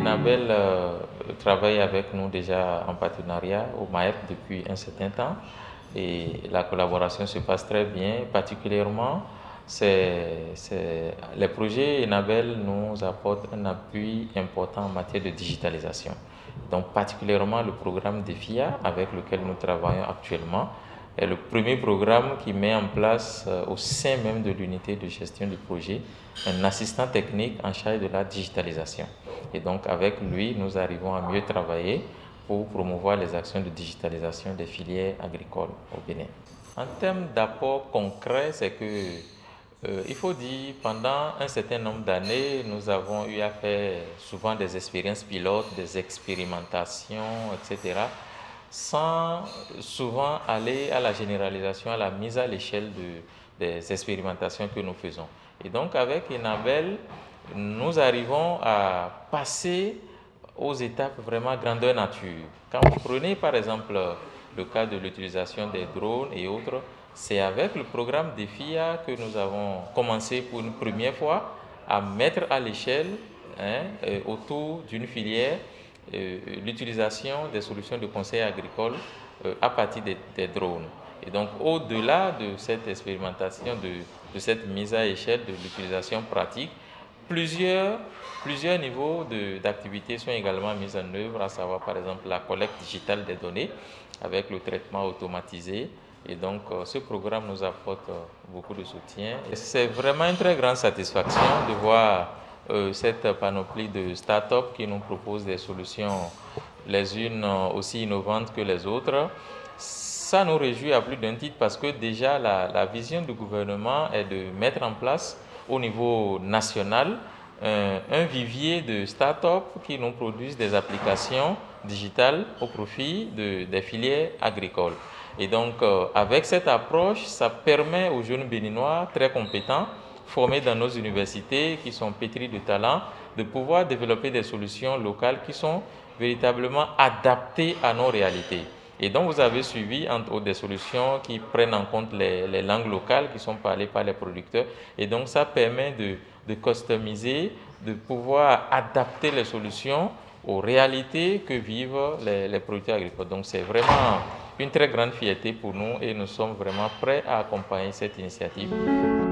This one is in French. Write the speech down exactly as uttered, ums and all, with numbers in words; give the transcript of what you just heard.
Enabel euh, travaille avec nous déjà en partenariat au M A E P depuis un certain temps et la collaboration se passe très bien. Particulièrement, c'est, c'est, les projets Enabel nous apportent un appui important en matière de digitalisation. Donc particulièrement le programme DEFIA avec lequel nous travaillons actuellement est le premier programme qui met en place euh, au sein même de l'unité de gestion du projet un assistant technique en charge de la digitalisation. Et donc avec lui, nous arrivons à mieux travailler pour promouvoir les actions de digitalisation des filières agricoles au Bénin. En termes d'apport concret, c'est que euh, il faut dire, pendant un certain nombre d'années, nous avons eu à faire souvent des expériences pilotes, des expérimentations, et cetera, sans souvent aller à la généralisation, à la mise à l'échelle de, des expérimentations que nous faisons. Et donc avec Enabel, nous arrivons à passer aux étapes vraiment grandeur nature. Quand vous prenez par exemple le cas de l'utilisation des drones et autres, c'est avec le programme DEFIA que nous avons commencé pour une première fois à mettre à l'échelle, hein, euh, autour d'une filière, euh, l'utilisation des solutions de conseil agricole euh, à partir des, des drones. Et donc au-delà de cette expérimentation, de, de cette mise à échelle de l'utilisation pratique, plusieurs, plusieurs niveaux d'activités sont également mis en œuvre, à savoir par exemple la collecte digitale des données avec le traitement automatisé. Et donc, euh, ce programme nous apporte euh, beaucoup de soutien. C'est vraiment une très grande satisfaction de voir euh, cette panoplie de start-up qui nous proposent des solutions, les unes euh, aussi innovantes que les autres. Ça nous réjouit à plus d'un titre parce que déjà la, la vision du gouvernement est de mettre en place au niveau national un, un vivier de start-up qui nous produisent des applications digitales au profit de, des filières agricoles. Et donc, euh, avec cette approche, ça permet aux jeunes béninois très compétents, formés dans nos universités, qui sont pétris de talent, de pouvoir développer des solutions locales qui sont véritablement adaptées à nos réalités. Et donc, vous avez suivi entre autres des solutions qui prennent en compte les, les langues locales qui sont parlées par les producteurs. Et donc, ça permet de, de customiser, de pouvoir adapter les solutions aux réalités que vivent les, les producteurs agricoles. Donc, c'est vraiment une très grande fierté pour nous et nous sommes vraiment prêts à accompagner cette initiative.